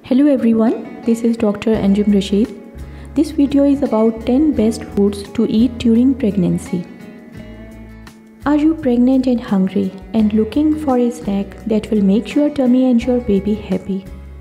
Hello everyone, this is Dr. Anjum Rashid. This video is about 10 best foods to eat during pregnancy. Are you pregnant and hungry and looking for a snack that will make your tummy and your baby happy?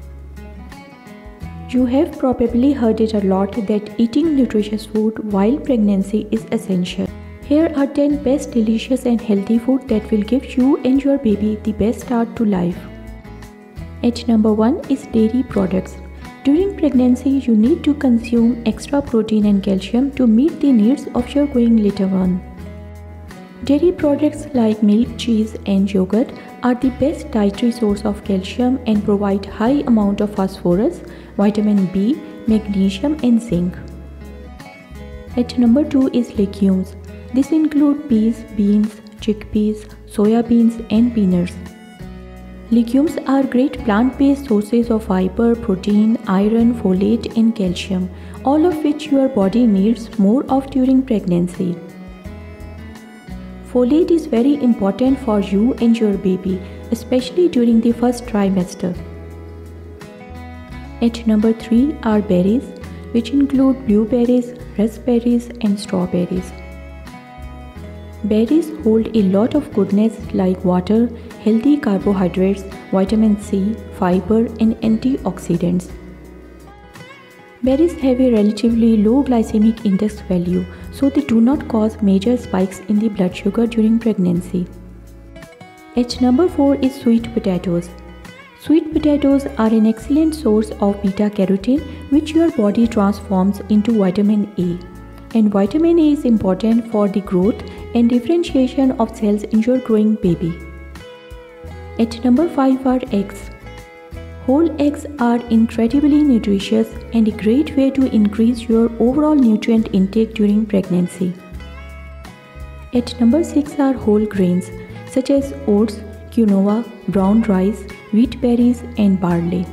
You have probably heard it a lot that eating nutritious food while pregnancy is essential. Here are 10 best delicious and healthy food that will give you and your baby the best start to life. At number 1 is dairy products. During pregnancy, you need to consume extra protein and calcium to meet the needs of your growing little one. Dairy products like milk, cheese and yogurt are the best dietary source of calcium and provide high amount of phosphorus, vitamin B, magnesium and zinc. At number 2 is legumes. This includes peas, beans, chickpeas, soya beans and peanuts. Legumes are great plant-based sources of fiber, protein, iron, folate and calcium, all of which your body needs more of during pregnancy. Folate is very important for you and your baby, especially during the first trimester. At number 3 are berries, which include blueberries, raspberries and strawberries. Berries hold a lot of goodness like water, healthy carbohydrates, vitamin C, fiber and antioxidants. Berries have a relatively low glycemic index value, so they do not cause major spikes in the blood sugar during pregnancy. At number 4 is sweet potatoes. Sweet potatoes are an excellent source of beta-carotene, which your body transforms into vitamin A. And vitamin A is important for the growth and differentiation of cells in your growing baby. At number 5 are eggs. Whole eggs are incredibly nutritious and a great way to increase your overall nutrient intake during pregnancy. At number 6 are whole grains such as oats, quinoa, brown rice, wheat berries and barley.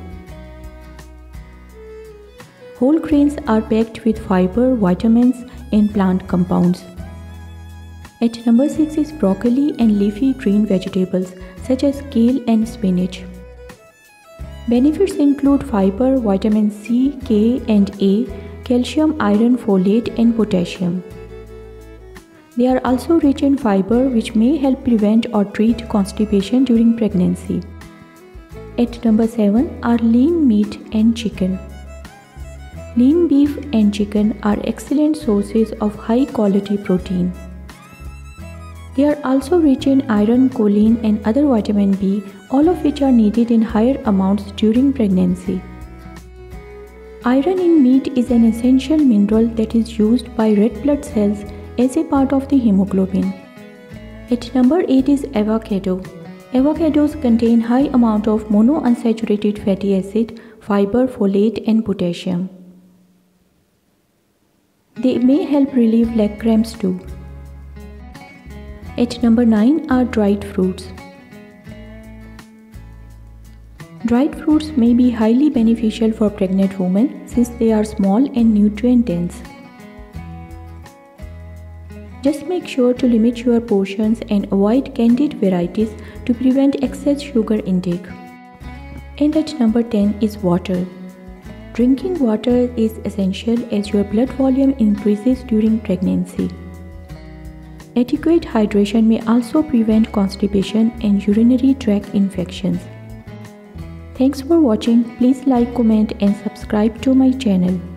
Whole grains are packed with fiber, vitamins and plant compounds. At number 6 is broccoli and leafy green vegetables such as kale and spinach. Benefits include fiber, vitamin C, K and A, calcium, iron, folate and potassium. They are also rich in fiber, which may help prevent or treat constipation during pregnancy. At number 7 are lean meat and chicken. Lean beef and chicken are excellent sources of high quality protein. They are also rich in iron, choline and other vitamin B, all of which are needed in higher amounts during pregnancy. Iron in meat is an essential mineral that is used by red blood cells as a part of the hemoglobin. At number 8 is avocado. Avocados contain high amount of monounsaturated fatty acid, fiber, folate and potassium. They may help relieve leg cramps too. At number 9 are dried fruits. Dried fruits may be highly beneficial for pregnant women since they are small and nutrient dense. Just make sure to limit your portions and avoid candied varieties to prevent excess sugar intake. And at number 10 is water. Drinking water is essential as your blood volume increases during pregnancy. Adequate hydration may also prevent constipation and urinary tract infections. Thanks for watching. Please like, comment and subscribe to my channel.